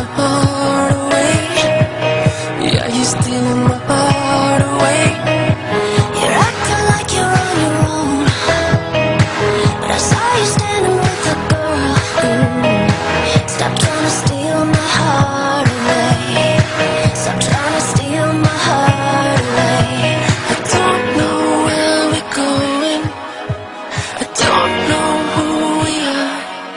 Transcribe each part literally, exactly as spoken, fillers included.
my heart away. Yeah, you're stealing my heart away. You're acting like you're on your own, but I saw you standing with a girl. Mm. Stop trying to steal my heart away. Stop trying to steal my heart away. I don't know where we're going, I don't know who we are.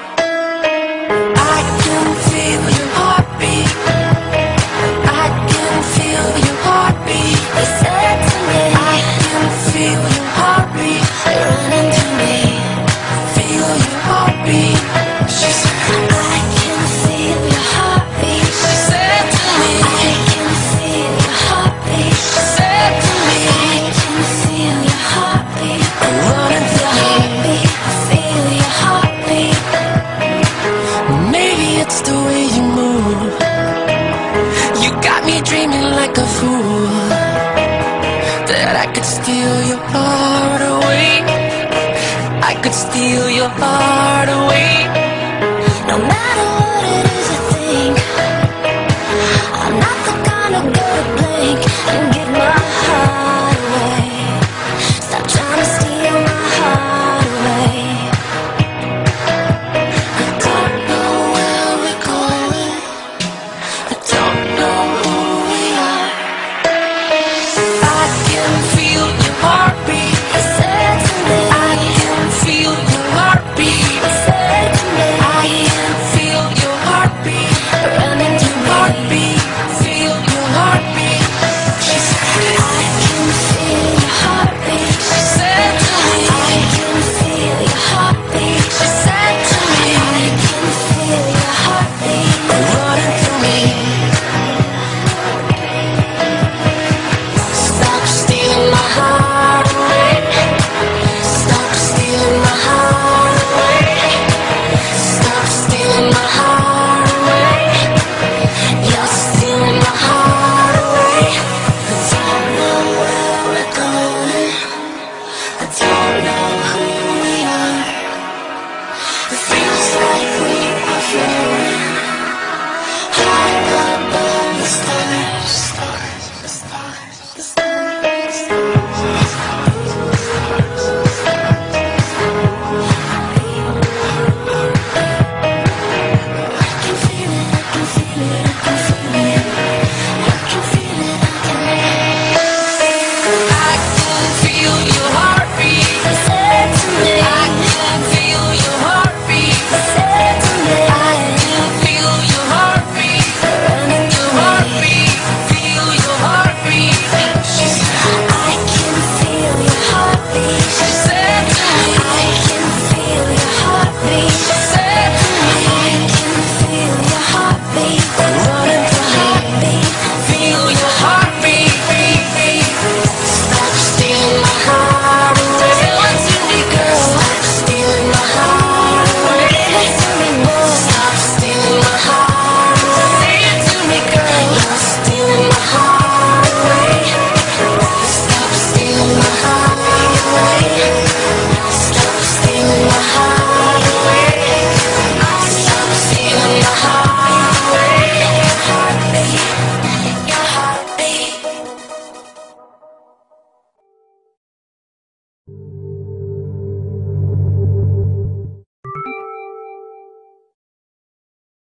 I can feel your heartbeat, I can feel your heartbeat. They said to me, I can feel your heartbeat running through me. Feel your heartbeat. She said, I can feel your heartbeat. She said to me, I can feel your heartbeat. She said to me, I can feel your heartbeat running through me. Feel your heartbeat. Maybe it's the way you move. You got me dreaming like a fool, that I could steal your heart away. I could steal your heart away. No matter what it is I think, I'm not the kind of girl to blink and give my heart away. Stop trying to steal my heart away. I don't know where we're going, I don't know who we are. I can feel your heartbeat. He said to me, I can feel your heartbeat. He said to me, I can feel your heartbeat running through me. Heartbeat, feel your heartbeat. She said, I can feel your heartbeat. She said to me, I can feel your heartbeat. She said to me, I can feel your heartbeat running through me. Stop stealing my heart away. Stop stealing my heart away. Stop stealing my heart away. You're stealing my heart away. I don't know where we're going, I don't know who we are. It feels like we are floating high above the stars. The stars, the stars, the stars. I can feel it, I can feel it, I